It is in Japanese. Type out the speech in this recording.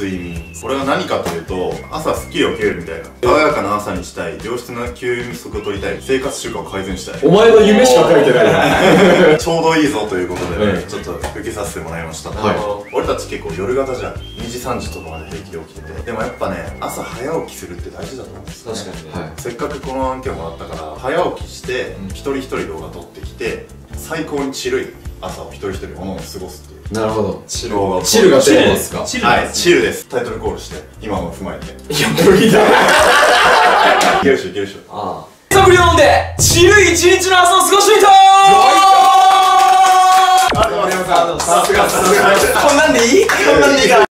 睡眠。これは何かというと、朝スッキリ起きれるみたいな。爽やかな朝にしたい、良質な休息を取りたい、生活習慣を改善したい。 お前の夢しか書いてないよ。 ちょうどいいぞということでね、ちょっと受けさせてもらいました。俺たち結構夜型じゃん。2時3時とかまで平気で起きてて。でもやっぱね、朝早起きするって大事だと思うんですよね。 確かにね。 せっかくこの案件もらったから、早起きして一人一人動画撮ってきて、最高にチルい朝を一人一人過ごすっていう。 なるほど。チルがテチルーマですか？ はい、チルです。タイトルコールして今のを踏まえて。 いや、無理だ。 いけるっしょいけるっしょ。 ああ。サプリを飲んでチルい一日の朝を過ごしてみたー。 さすがさすが。 こんなんでいい？こんなんでいいかな。